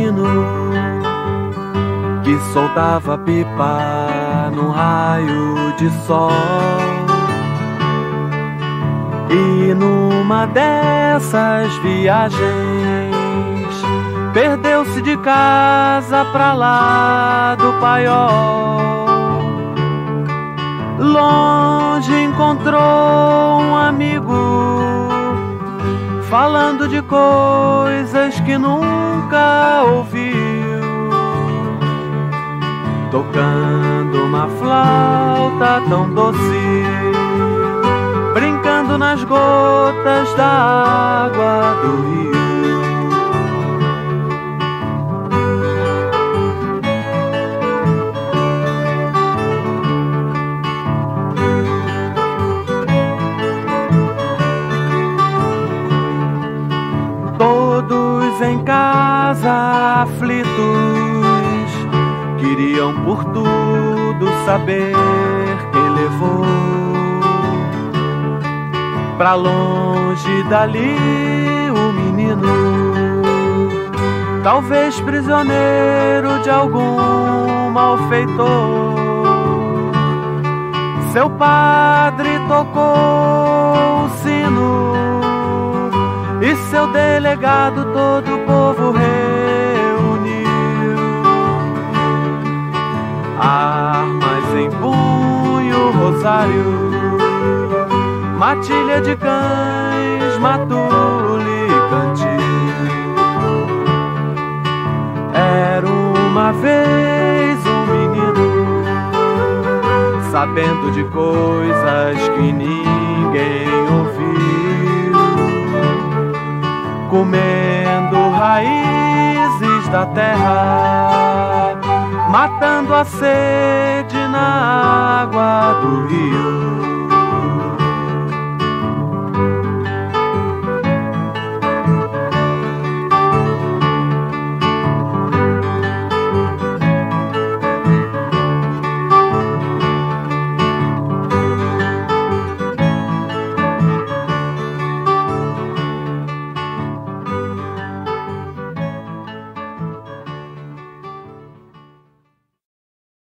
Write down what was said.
menino que soltava pipa num raio de sol. E numa dessas viagens perdeu-se de casa pra lá do paiol. Longe encontrou um amigo falando de coisas que nunca ouviu, tocando uma flauta tão doce, brincando nas gotas da água do rio. Todos em casa aflitos queriam por tudo saber quem levou pra longe dali o menino, talvez prisioneiro de algum malfeitor. Seu padre tocou o sino e seu delegado todo o povo reuniu. Armas em punho, rosário, matilha de cães, matule e cantil. Era uma vez um menino sabendo de coisas que ninguém ouviu, comendo raízes da terra, matando a sede na água do rio.